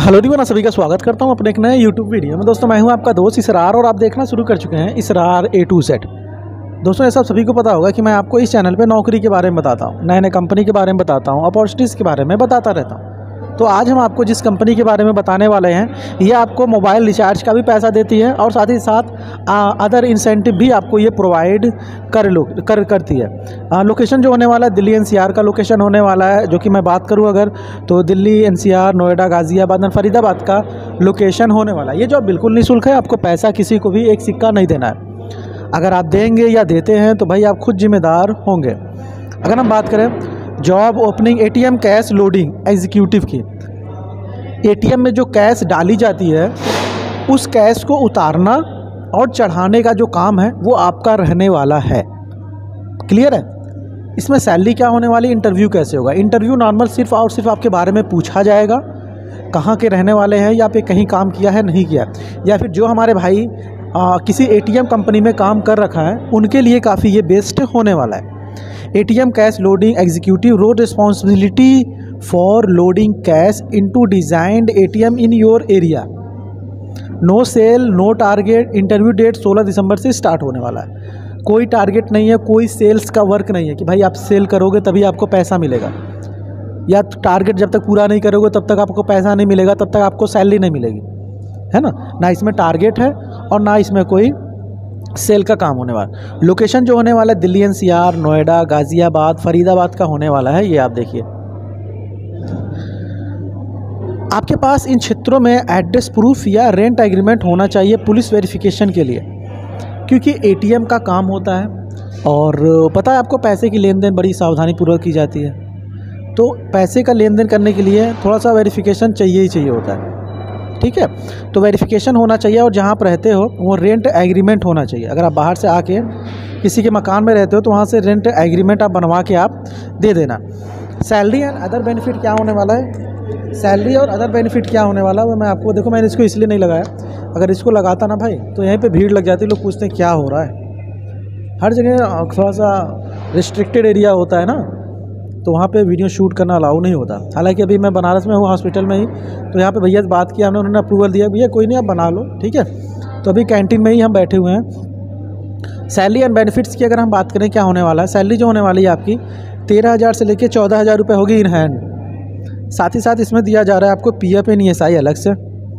Hello दीवाना, सभी का स्वागत करता हूं अपने एक नए यूट्यूब वीडियो में। दोस्तों मैं हूं आपका दोस्त इसरार और आप देखना शुरू कर चुके हैं इसरार A to Z। दोस्तों ये सब सभी को पता होगा कि मैं आपको इस चैनल पे नौकरी के बारे में बताता हूं, नए नए कंपनी के बारे में बताता हूं, अपॉर्चुनिटीज़ के बारे में बताता रहता हूं। तो आज हम आपको जिस कंपनी के बारे में बताने वाले हैं ये आपको मोबाइल रिचार्ज का भी पैसा देती है और साथ ही साथ अदर इंसेंटिव भी आपको ये प्रोवाइड करती है। लोकेशन जो होने वाला है दिल्ली NCR का लोकेशन होने वाला है, जो कि मैं बात करूं अगर तो दिल्ली NCR, नोएडा, गाज़ियाबाद और फरीदाबाद का लोकेशन होने वाला है। ये जॉब बिल्कुल निःशुल्क है, आपको पैसा किसी को भी एक सिक्का नहीं देना है। अगर आप देंगे या देते हैं तो भाई आप खुद जिम्मेदार होंगे। अगर हम बात करें job opening ATM cash loading executive की, ATM में जो कैश डाली जाती है उस कैश को उतारना और चढ़ाने का जो काम है वो आपका रहने वाला है। क्लियर है? इसमें सैलरी क्या होने वाली, इंटरव्यू कैसे होगा। इंटरव्यू नॉर्मल सिर्फ और सिर्फ आपके बारे में पूछा जाएगा, कहाँ के रहने वाले हैं या पे कहीं काम किया है नहीं किया, या फिर जो हमारे भाई किसी ATM कंपनी में काम कर रखा है उनके लिए काफ़ी ये बेस्ट होने वाला है। ATM cash loading executive role responsibility for loading cash into designed ATM in your area. No sale no target. Interview date 16 दिसंबर से स्टार्ट होने वाला है। कोई टारगेट नहीं है, कोई सेल्स का वर्क नहीं है कि भाई आप सेल करोगे तभी आपको पैसा मिलेगा, या टारगेट जब तक पूरा नहीं करोगे तब तक आपको पैसा नहीं मिलेगा, तब तक आपको सैलरी नहीं मिलेगी, है ना इसमें टारगेट है और ना इसमें कोई सेल का काम होने वाला। लोकेशन जो होने वाला है दिल्ली NCR, नोएडा, गाज़ियाबाद, फरीदाबाद का होने वाला है। ये आप देखिए, आपके पास इन क्षेत्रों में एड्रेस प्रूफ या रेंट एग्रीमेंट होना चाहिए पुलिस वेरिफिकेशन के लिए, क्योंकि ATM का काम होता है और पता है आपको पैसे की लेन देन बड़ी सावधानी पूर्वक की जाती है। तो पैसे का लेन देन करने के लिए थोड़ा सा वेरिफिकेशन चाहिए ही चाहिए होता है, ठीक है। तो वेरिफिकेशन होना चाहिए और जहाँ आप रहते हो वो रेंट एग्रीमेंट होना चाहिए। अगर आप बाहर से आके किसी के मकान में रहते हो तो वहाँ से रेंट एग्रीमेंट आप बनवा के आप दे देना। सैलरी एंड अदर बेनिफिट क्या होने वाला है, सैलरी और अदर बेनिफिट क्या होने वाला है मैं आपको, देखो मैंने इसको इसलिए नहीं लगाया, अगर इसको लगाता ना भाई तो यहीं पे भीड़ लग जाती, लोग पूछते हैं क्या हो रहा है। हर जगह थोड़ा सा रिस्ट्रिक्टेड एरिया होता है ना, तो वहाँ पे वीडियो शूट करना अलाउ नहीं होता। हालांकि अभी मैं बनारस में हूँ हॉस्पिटल में ही, तो यहाँ पे भैया से बात किया हमने, उन्होंने अप्रूवल दिया, भैया कोई नहीं आप बना लो, ठीक है। तो अभी कैंटीन में ही हम बैठे हुए हैं। सैलरी एंड बेनिफिट्स की अगर हम बात करें क्या होने वाला है, सैलरी जो होने वाली है आपकी 13,000 से लेकर 14,000 रुपये होगी इन हैंड। साथ ही साथ इसमें दिया जा रहा है आपको PF एंड ESI अलग से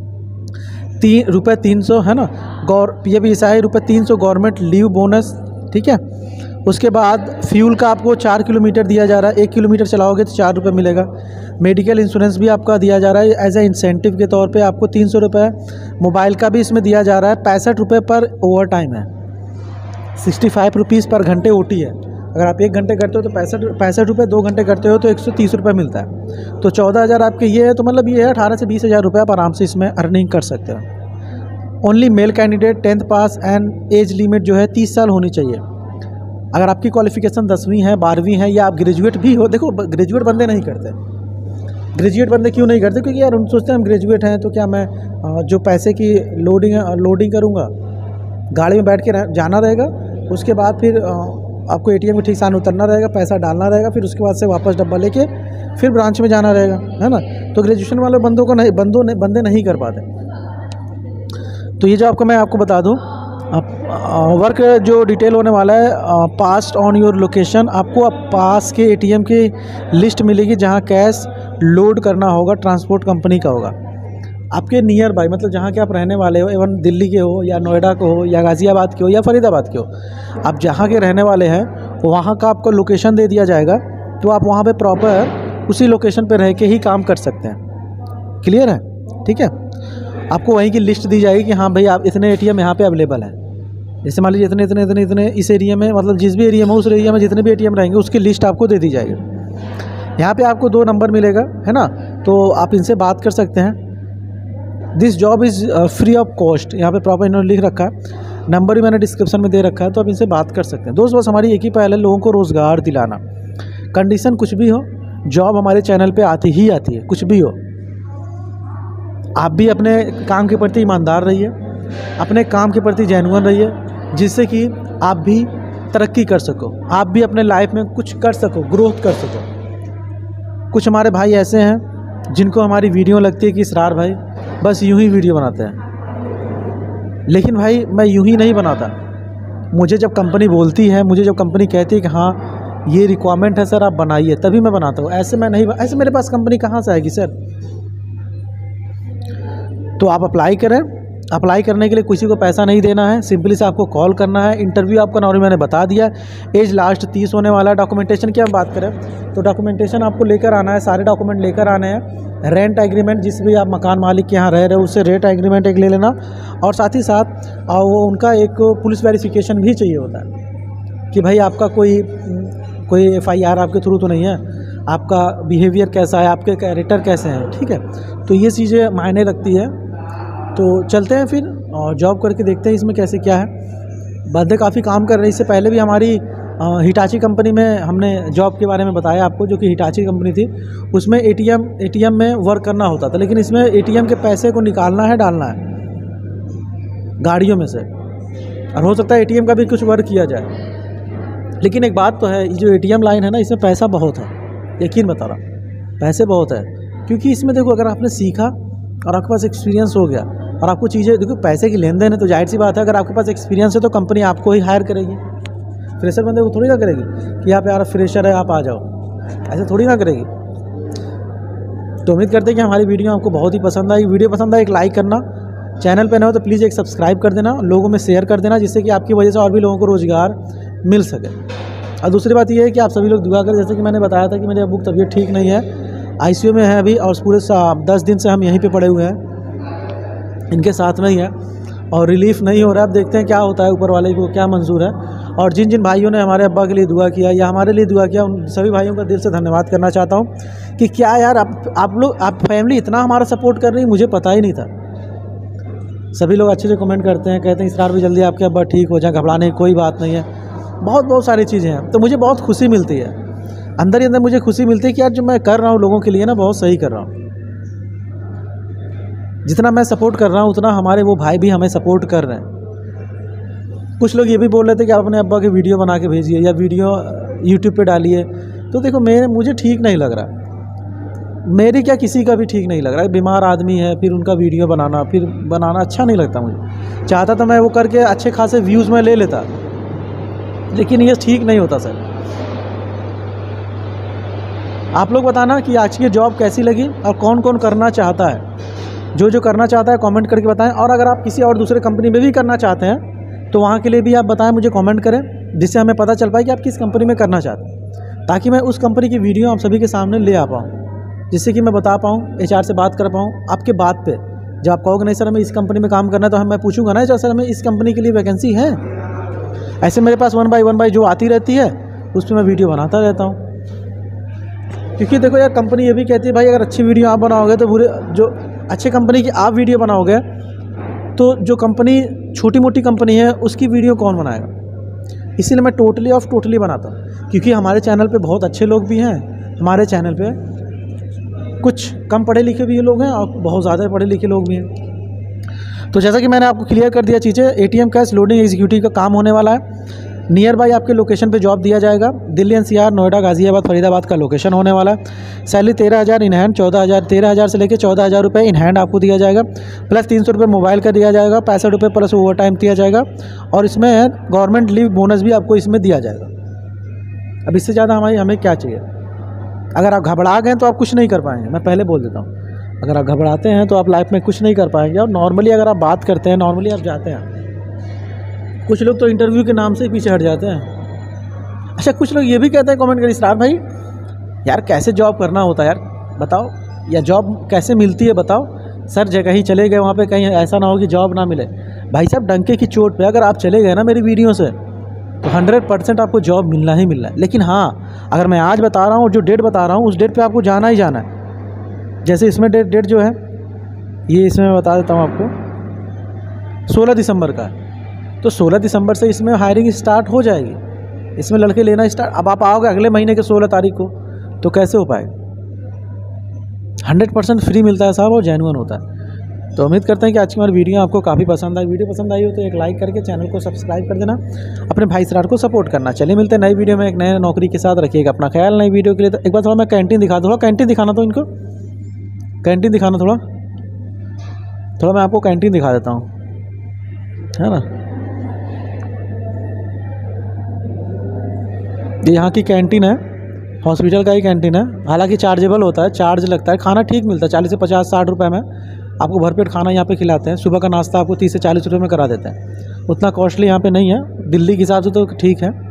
₹300 है ना, PF ESI ₹300, government leave bonus, ठीक है। उसके बाद फ्यूल का आपको 4 किलोमीटर दिया जा रहा है, 1 किलोमीटर चलाओगे तो 4 रुपये मिलेगा। मेडिकल इंश्योरेंस भी आपका दिया जा रहा है एज ए इंसेंटिव के तौर पे आपको 300 रुपये। मोबाइल का भी इसमें दिया जा रहा है, 65 रुपये पर ओवर टाइम है, 65 रुपीज़ पर घंटे OT है। अगर आप 1 घंटे करते हो तो 65 रुपये, 2 घंटे करते हो तो 130 रुपये मिलता है। तो 14,000 आपके ये है, तो मतलब ये है 18 से 20,000 रुपये आप आराम से इसमें अर्निंग कर सकते हो। ओनली मेल कैंडिडेट 10th पास एंड एज लिमिट जो है 30 साल होनी चाहिए। अगर आपकी क्वालिफिकेशन 10वीं है, 12वीं है या आप ग्रेजुएट भी हो, देखो ग्रेजुएट बंदे नहीं करते। ग्रेजुएट बंदे क्यों नहीं करते, क्योंकि यार उन सोचते हैं हम ग्रेजुएट हैं तो क्या मैं जो पैसे की लोडिंग करूँगा, गाड़ी में बैठ के जाना रहेगा, उसके बाद फिर आपको ATM में ठीक साथ उतरना रहेगा, पैसा डालना रहेगा, फिर उसके बाद से वापस डब्बा लेके फिर ब्रांच में जाना रहेगा, है ना। तो ग्रेजुएशन वाले बंदे नहीं कर पाते। तो ये जो मैं आपको बता दूँ, वर्क जो डिटेल होने वाला है, पास्ट ऑन योर लोकेशन, आपको पास के ATM की लिस्ट मिलेगी जहाँ कैश लोड करना होगा, ट्रांसपोर्ट कंपनी का होगा। आपके नियर बाय मतलब जहाँ के आप रहने वाले हो, एवं दिल्ली के हो या नोएडा के हो या गाज़ियाबाद के हो या फरीदाबाद के हो, आप जहाँ के रहने वाले हैं वहाँ का आपको लोकेशन दे दिया जाएगा, तो आप वहाँ पे प्रॉपर उसी लोकेशन पे रह के ही काम कर सकते हैं। क्लियर है? ठीक है। आपको वहीं की लिस्ट दी जाएगी कि हाँ भाई आप इतने ATM यहाँ पे अवेलेबल हैं। जैसे मान लीजिए इतने इतने इतने इतने इस एरिया में, मतलब जिस भी एरिया में उस एरिया में जितने भी ATM रहेंगे उसकी लिस्ट आपको दे दी जाएगी। यहाँ पे आपको 2 नंबर मिलेगा, है ना, तो आप इनसे बात कर सकते हैं। This job is free of cost, यहाँ पे प्रॉपर इन्होंने लिख रखा है, नंबर भी मैंने डिस्क्रिप्शन में दे रखा है, तो आप इनसे बात कर सकते हैं। दोस्त बस हमारी एक ही पहल है, लोगों को रोज़गार दिलाना। कंडीशन कुछ भी हो, जॉब हमारे चैनल पे आती ही आती है, कुछ भी हो। आप भी अपने काम के प्रति ईमानदार रहिए, अपने काम के प्रति जेन्युइन रहिए, जिससे कि आप भी तरक्की कर सको, आप भी अपने लाइफ में कुछ कर सको, ग्रोथ कर सको। कुछ हमारे भाई ऐसे हैं जिनको हमारी वीडियो लगती है कि इसरार भाई बस यूं ही वीडियो बनाते हैं, लेकिन भाई मैं यूं ही नहीं बनाता। मुझे जब कंपनी बोलती है, मुझे जब कंपनी कहती है कि हाँ ये रिक्वायरमेंट है सर आप बनाइए, तभी मैं बनाता हूँ। ऐसे मैं नहीं, ऐसे मेरे पास कंपनी कहाँ से आएगी सर। तो आप अप्लाई करें। अप्लाई करने के लिए किसी को पैसा नहीं देना है, सिंपली से आपको कॉल करना है। इंटरव्यू आपका नॉर्मली मैंने बता दिया, एज लास्ट 30 होने वाला है। डॉक्यूमेंटेशन की हम बात करें तो डॉक्यूमेंटेशन आपको लेकर आना है, सारे डॉक्यूमेंट लेकर आने हैं। रेंट एग्रीमेंट, जिस भी आप मकान मालिक के यहाँ रह रहे हो उससे रेंट एग्रीमेंट एक ले लेना, और साथ ही साथ वो उनका एक पुलिस वेरिफिकेशन भी चाहिए होता है कि भाई आपका कोई FIR आपके थ्रू तो नहीं है, आपका बिहेवियर कैसा है, आपके कैरेक्टर कैसे हैं, ठीक है। तो ये चीज़ें मायने रखती है। तो चलते हैं फिर और जॉब करके देखते हैं इसमें कैसे क्या है। बंदे काफ़ी काम कर रहे हैं। इससे पहले भी हमारी हिटाची कंपनी में हमने जॉब के बारे में बताया आपको, जो कि हिटाची कंपनी थी। उसमें ATM में वर्क करना होता था, लेकिन इसमें ATM के पैसे को निकालना है, डालना है गाड़ियों में से, और हो सकता है ATM का भी कुछ वर्क किया जाए। लेकिन एक बात तो है, ये जो ATM लाइन है ना, इसमें पैसा बहुत है, यकीन बता रहा, पैसे बहुत है। क्योंकि इसमें देखो, अगर आपने सीखा और आपके पास एक्सपीरियंस हो गया और आपको चीज़ें, देखो पैसे की लेन देन है तो जाहिर सी बात है, अगर आपके पास एक्सपीरियंस है तो कंपनी आपको ही हायर करेगी। फ्रेशर बंदे को थोड़ी ना करेगी कि आप यार फ्रेशर है आप आ जाओ, ऐसे थोड़ी ना करेगी। तो उम्मीद करते हैं कि हमारी वीडियो आपको बहुत ही पसंद आई। वीडियो पसंद आए एक लाइक करना, चैनल पे न हो तो प्लीज़ एक सब्सक्राइब कर देना, लोगों में शेयर कर देना, जिससे कि आपकी वजह से और भी लोगों को रोज़गार मिल सके। और दूसरी बात यह है कि आप सभी लोग दुआ करें, जैसे कि मैंने बताया था कि मेरे अब्बू की तबीयत ठीक नहीं है, ICU में है अभी, और पूरे 10 दिन से हम यहीं पे पड़े हुए हैं, इनके साथ में ही है, और रिलीफ़ नहीं हो रहा है। अब देखते हैं क्या होता है, ऊपर वाले को क्या मंजूर है। और जिन जिन भाइयों ने हमारे अब्बा के लिए दुआ किया या हमारे लिए दुआ किया, उन सभी भाइयों का दिल से धन्यवाद करना चाहता हूँ कि क्या यार आप फैमिली इतना हमारा सपोर्ट कर रही, मुझे पता ही नहीं था। सभी लोग अच्छे से कमेंट करते हैं, कहते हैं इसरार भी जल्दी आपके अब्बा ठीक हो जाए, घबराने की कोई बात नहीं है। बहुत सारी चीज़ें हैं, तो मुझे बहुत खुशी मिलती है, अंदर ही अंदर मुझे खुशी मिलती है कि यार जो मैं कर रहा हूँ लोगों के लिए ना, बहुत सही कर रहा हूँ। जितना मैं सपोर्ट कर रहा हूँ उतना हमारे वो भाई भी हमें सपोर्ट कर रहे हैं। कुछ लोग ये भी बोल रहे थे कि आप अपने अब्बा की वीडियो बना के भेजिए या वीडियो YouTube पे डालिए। तो देखो मुझे ठीक नहीं लग रहा, मेरी क्या किसी का भी ठीक नहीं लग रहा है। बीमार आदमी है, फिर उनका वीडियो बनाना अच्छा नहीं लगता मुझे। चाहता तो मैं वो करके अच्छे खासे व्यूज़ में ले लेता, लेकिन ये ठीक नहीं होता सर। आप लोग बताना कि आज की जॉब कैसी लगी और कौन कौन करना चाहता है। जो करना चाहता है कमेंट करके बताएं, और अगर आप किसी और दूसरे कंपनी में भी करना चाहते हैं तो वहाँ के लिए भी आप बताएं, मुझे कमेंट करें, जिससे हमें पता चल पाए कि आप किस कंपनी में करना चाहते हैं, ताकि मैं उस कंपनी की वीडियो आप सभी के सामने ले आ पाऊँ, जिससे कि मैं बता पाऊँ, HR से बात कर पाऊँ आपके बात पे। जब आप कहोगे नहीं सर हमें इस कंपनी में काम करना है, तो मैं पूछूंगा ना सर हमें इस कंपनी के लिए वैकेंसी है। ऐसे मेरे पास 1 बाय 1 जो आती रहती है उस पर मैं वीडियो बनाता रहता हूँ। क्योंकि देखो यार, कंपनी ये भी कहती है भाई अगर अच्छी वीडियो आप बनाओगे तो जो अच्छे कंपनी की आप वीडियो बनाओगे तो जो कंपनी छोटी मोटी कंपनी है उसकी वीडियो कौन बनाएगा। इसीलिए मैं टोटली बनाता हूँ, क्योंकि हमारे चैनल पे बहुत अच्छे लोग भी हैं, हमारे चैनल पे कुछ कम पढ़े लिखे भी लोग हैं और बहुत ज़्यादा पढ़े लिखे लोग भी हैं। तो जैसा कि मैंने आपको क्लियर कर दिया चीज़ें, ATM कैश लोडिंग एग्जीक्यूटिव का काम होने वाला है। नियर बाई आपके लोकेशन पे जॉब दिया जाएगा। दिल्ली NCR, नोएडा, गाज़ियाबाद, फरीदाबाद का लोकेशन होने वाला है। सैलरी 13,000 इन हैंड, 13,000 से लेकर 14,000 रुपये इन हैंड आपको दिया जाएगा, प्लस 300 रुपये मोबाइल का दिया जाएगा, 65 रुपये प्लस ओवर टाइम दिया जाएगा, और इसमें गवर्नमेंट लीव बोनस भी आपको इसमें दिया जाएगा। अब इससे ज़्यादा हमें क्या चाहिए। अगर आप घबरा गए तो आप कुछ नहीं कर पाएंगे, मैं पहले बोल देता हूँ। अगर आप घबराते हैं तो आप लाइफ में कुछ नहीं कर पाएंगे। और नॉर्मली अगर आप बात करते हैं, नॉर्मली आप जाते हैं, कुछ लोग तो इंटरव्यू के नाम से ही पीछे हट जाते हैं। अच्छा, कुछ लोग ये भी कहते हैं कमेंट करिए, इसरार भाई यार कैसे जॉब करना होता है यार बताओ, या जॉब कैसे मिलती है बताओ। सर जगह ही चले गए वहाँ पे, कहीं ऐसा ना हो कि जॉब ना मिले। भाई साहब डंके की चोट पे अगर आप चले गए ना मेरी वीडियो से, तो 100% आपको जॉब मिलना ही मिलना है। लेकिन हाँ, अगर मैं आज बता रहा हूँ, जो डेट बता रहा हूँ, उस डेट पे आपको जाना ही जाना है। जैसे इसमें डेट जो है, ये इसमें मैं बता देता हूँ आपको, 16 दिसंबर का है। तो 16 दिसंबर से इसमें हायरिंग स्टार्ट हो जाएगी, इसमें लड़के लेना स्टार्ट। अब आप आओगे अगले महीने के 16 तारीख को, तो कैसे हो पाएगा। 100% फ्री मिलता है साहब, और जेन्युइन होता है। तो उम्मीद करते हैं कि आज की हमारी वीडियो आपको काफ़ी पसंद आई। वीडियो पसंद आई हो तो एक लाइक करके चैनल को सब्सक्राइब कर देना, अपने भाई इसरार को सपोर्ट करना। चलिए मिलते हैं नई वीडियो में एक नए नौकरी के साथ। रखिएगा अपना ख्याल। नई वीडियो के लिए तो एक बार थोड़ा मैं कैंटीन दिखा दूँगा, कैंटीन दिखाना तो इनको कैंटीन दिखाना थोड़ा मैं आपको कैंटीन दिखा देता हूँ, है ना। ये यहाँ की कैंटीन है, हॉस्पिटल का ही कैंटीन है। हालांकि चार्जेबल होता है, चार्ज लगता है। खाना ठीक मिलता है, 40 से 50-60 रुपये में आपको भरपेट खाना यहाँ पे खिलाते हैं। सुबह का नाश्ता आपको 30 से 40 रुपये में करा देते हैं। उतना कॉस्टली यहाँ पे नहीं है, दिल्ली के हिसाब से तो ठीक है।